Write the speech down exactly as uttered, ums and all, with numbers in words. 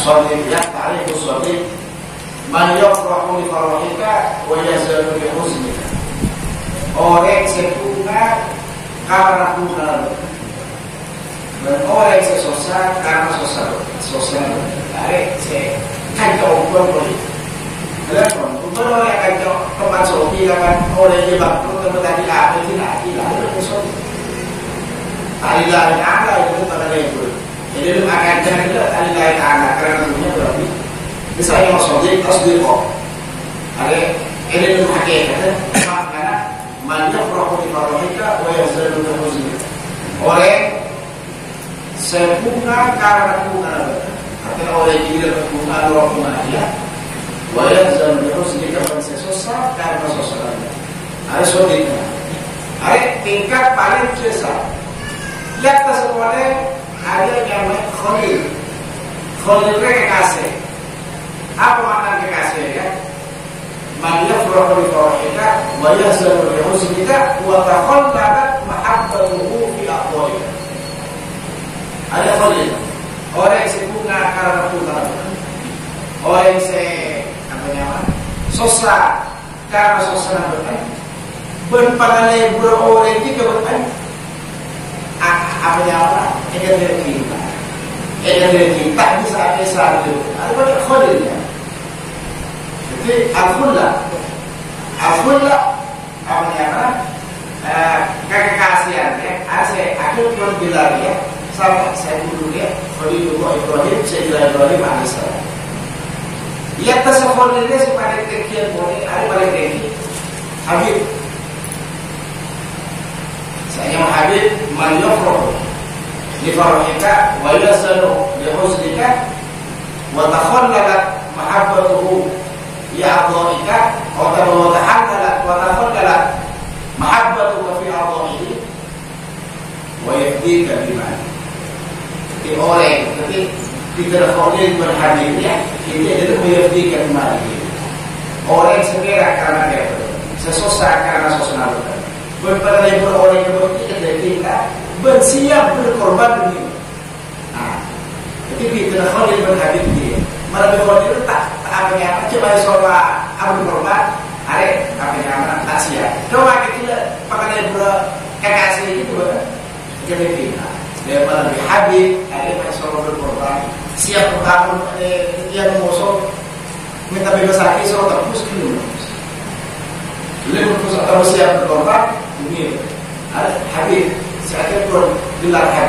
Sadiq ya, ta'rifus sadiq man yafrahu li farahika wa yazadu bi huznika. Orang sekunga karena kunal, dan orang sesosa karena sosa sosa. Tarik se kacau pun boleh. Kenapa? Bukan orang yang kacau tempat sopi kan orang yang bangkrut tempat tadi apa tidak tidak ada sopi. Tadi lain ada itu pada itu. Jadi lu akan jangan juga tadi lain ada karena punya berarti. Misalnya mau sopi harus dikok. Ada ini lu hakikat makna man yafrahu bi farahika wa yazadu bi huznika. Orang sempurna karena kunal. Artinya orang yang tidak kunal roh dia. Wa yazadu bi huznika man sesosa karena sosa. Ada sodika. Ada tingkat paling besar. Lihat semuanya ada yang namanya khalil. Khalil itu kekasih. Apa makna kekasih ya? Man yafrahu bi farahika wa yazadu bi huznika wa takhallabat mahabbatuhu fi aqwalika. Ada khalil. Orang yang sempurna karena kunal. Orang yang se apa namanya? Sosa karena sosa namanya. Berpangalay berorang itu kebetulan apa namanya? Edan dari kita, edan dari kita bisa bisa itu. Ada banyak khalilnya. Jadi alhamdulillah, alhamdulillah apa namanya? Kekasihan ya. Saya aku pun bilang ya, sama saya dulu ya, Khalilullah Ibrahim, Sayyidina Ibrahim alaihissalam. Ia tasawwurnya supaya kekian boleh ada paling tinggi. Habib saya Habib man yafrahu li farahika wa yazadu bi huznika wa takhallalat mahabbatuhu ya a'dha'ika wa tahallalat wa takhallalat mahabbatuhu fi a'dha'ihi wa yafdika bimani. Jadi orang nanti kita khalil berhabibnya ini adalah yafdika bimani. Orang segera karena dia sesosa karena sosna berpandai beroleh kebetulan dari kita bersiap berkorban demi. Nah, jadi kita khalil berhabib dia. Malah berkorban itu tak tak apa yang coba soal abu korban, are apa yang tak siap. Coba kita pakai ber kekasih itu jadi kita. Dia malah berhabib, ada soal berkorban. Siap berkorban dia musuh minta bebas hati soal terus dulu. Lalu terus atau siap berkorban ini Habib saya pun gelar